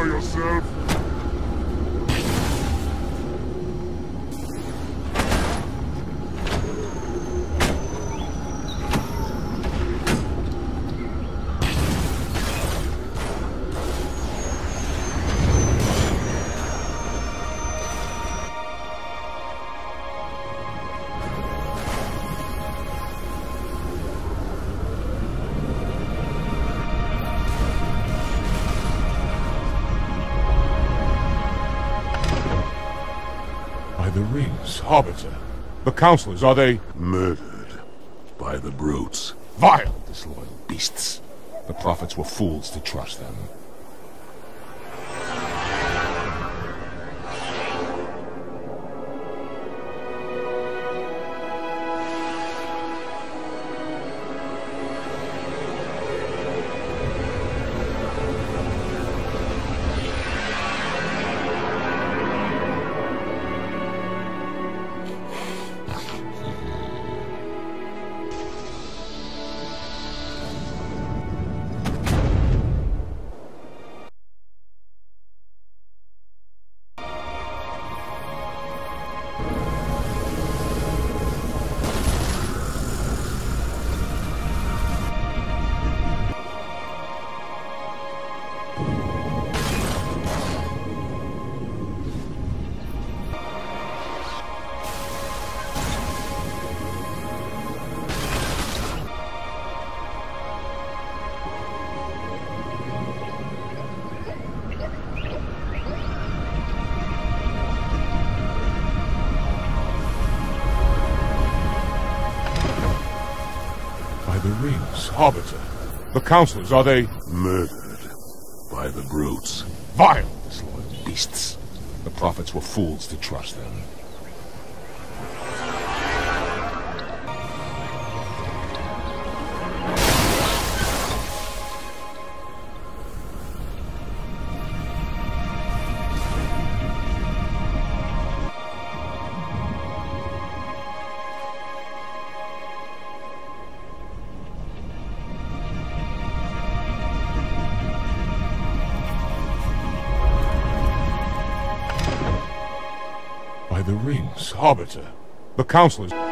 enjoy yourself? The rings, Arbiter. The counselors, are they... Murdered by the brutes. Vile, disloyal beasts. The prophets were fools to trust them. The rings, Arbiter. The counselors, are they... Murdered by the brutes. Vile, disloyal beasts. The prophets were fools to trust them. The rings, Arbiter. The counselors...